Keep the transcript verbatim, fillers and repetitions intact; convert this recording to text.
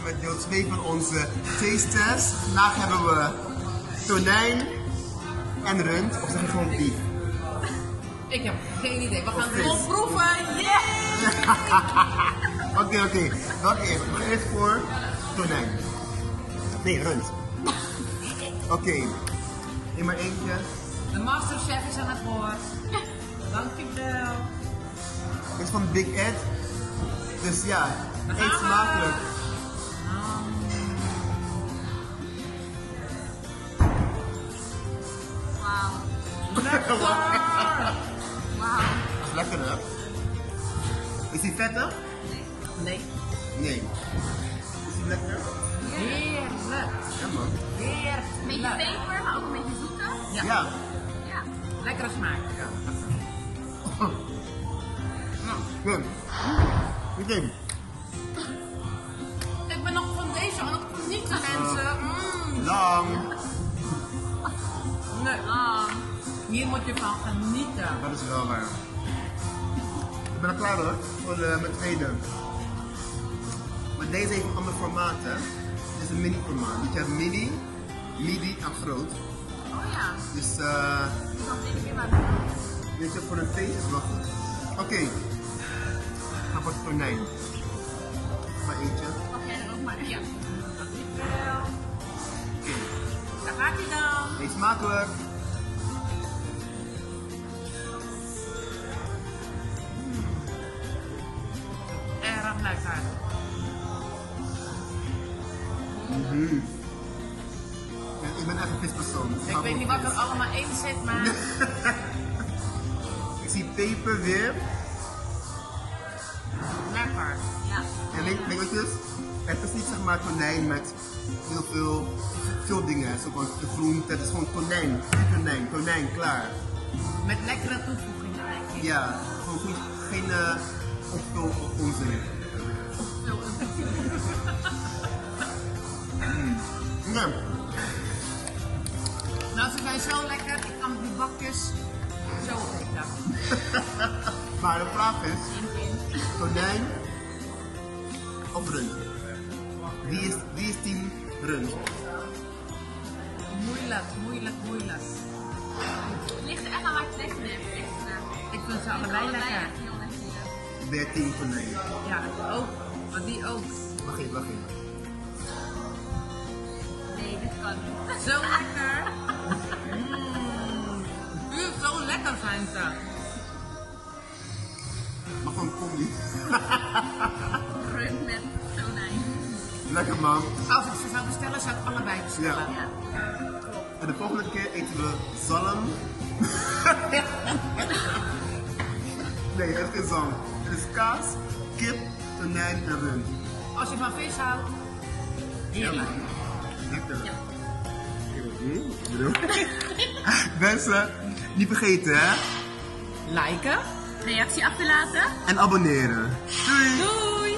met deel twee van onze taste test. Vandaag hebben we tonijn en rund, of zeg je gewoon beef? Ik heb geen idee. We gaan Of het vis. gewoon proeven. Yeah! Oké, oké. Wat eerst? Ik ga eerst voor tonijn. Nee, rund. Oké. Okay. Neem maar eentje. De masterchef is aan het woord. Dankjewel. Dit is van Big Ed. Dus ja, eet smakelijk. Wauw. Lekker! Wauw. Dat is lekker, hè? Is die vettig? Nee. Nee. Is die lekker? Heerlijk. Ja, man. Heerlijk. Een beetje peper, maar ook een beetje zoete. Ja. Ja. Ja. Lekkere smaak. Ja. Goed. Oké. Ik ben nog van deze aan het genieten, mensen. Mm. Lang. Nee. Ah. Hier moet je van genieten. Dat is wel waar. Ik ben er klaar hoor, voor de, mijn tweede. Maar deze heeft een ander formaat, hè. Dit is een mini formaat. Dus je hebt mini, midi en groot. Oh ja. Dus eh, Ik kan dit weer maar weet je, voor een feest is wel goed. Oké. Okay. Ga voor het tonijn. Maar eentje. Mag jij er ook maar. Ja. Dankjewel. Daar gaat hij dan. Eet smakelijk. Erg lekker. Mm. Ja, ik ben echt een vispersoon. Dus Ik ga weet voor niet wat er vis. allemaal in zit, maar Ik zie peper weer. lekker. Ja. En weet, weet je wat het is? Het is niet zeg maar tonijn met heel veel, veel dingen. Zoals de groente, het is gewoon tonijn. Tonijn, tonijn, klaar. Met lekkere toevoegingen eigenlijk. Ja, gewoon goed, geen uh, opvul of onzin. Mm. Ja. Nou, ze zijn zo lekker. Ik kan die bakjes zo opeten. Maar de vraag is, tonijn of rund? Wie is, wie is team rund? Moeilijk, moeilijk, moeilijk. Het ligt er echt aan waar je het lekker hebt. Echt, eh, Ik vind ze ik vind allebei lekker. echt heel lekker. Ja. Ben je team tonijn? Ja, ook. Maar die ook. Wacht even, wacht even. Nee, dit kan niet. Zo lekker. Mm. Die is zo lekker zijn ze. Mag gewoon een combi. Rund met tonijn. Lekker man. Als ik ze zou bestellen, zou ik allebei bestellen. Ja. Ja. En de volgende keer eten we zalm. Nee, het is geen zalm. Het is kaas, kip, tonijn en rund. Als je van vis houdt, heerlijk. Lekker. Mm, Mensen, niet vergeten hè. Liken. Reactie achterlaten. En abonneren. Doei! Doei!